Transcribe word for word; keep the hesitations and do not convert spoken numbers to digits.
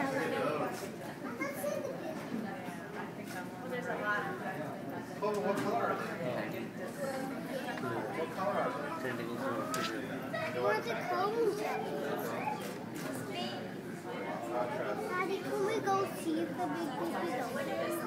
There's a lot. Oh, what color are they? What color are they? What's it called? Daddy, can we go see if the big baby